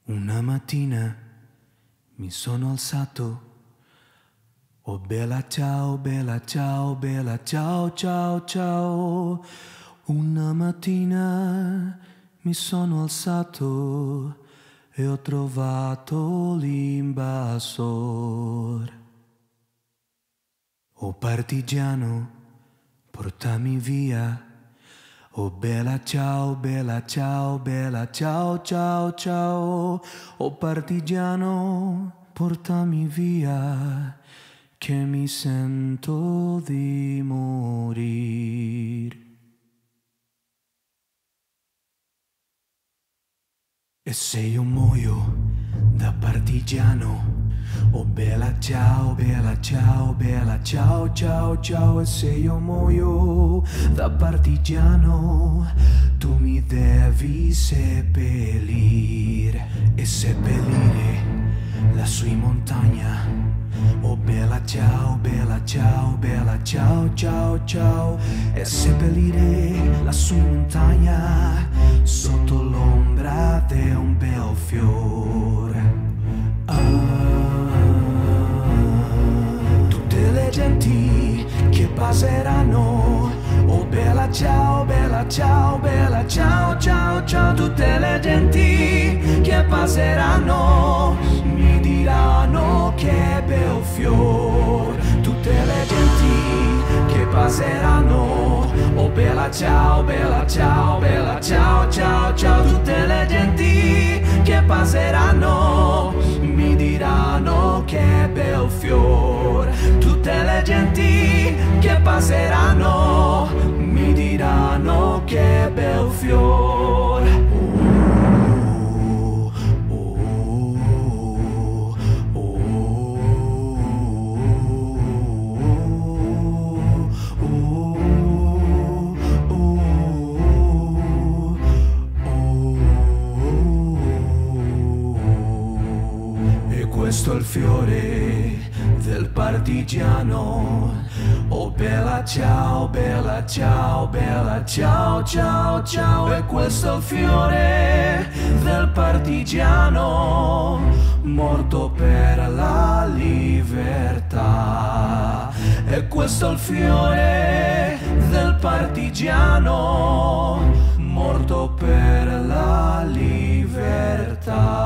Una mattina mi sono alzato. Oh bella ciao, bella ciao, bella ciao, ciao, ciao. Una mattina mi sono alzato e ho trovato l'invasor. Oh partigiano, portami via. Oh bella ciao, bella ciao, bella ciao, ciao, ciao. Oh partigiano, portami via, che mi sento di morir. E se io muoio da partigiano, oh bella ciao, bella ciao, bella ciao, ciao, ciao. E se io muoio da partigiano, tu mi devi seppellire e seppellire lassù in montagna. Oh bella ciao, bella ciao, bella ciao, ciao, ciao. E seppellire lassù in montagna sotto l'ombra di un bel fiore. Tutte le genti che passeranno, oh bella ciao, bella ciao, bella ciao, ciao, ciao. Tutte le genti che passeranno mi diranno che bel fior. Tutte le genti che passeranno, oh bella ciao, bella ciao, bella ciao, ciao, ciao. Tutte le genti che passeranno mi diranno che bel fior. Tutte le genti che passeranno mi diranno che bel fior. Questo è il fiore del partigiano. Oh bella ciao, bella ciao, bella ciao, ciao, ciao. E questo è il fiore del partigiano, morto per la libertà. E questo è il fiore del partigiano, morto per la libertà.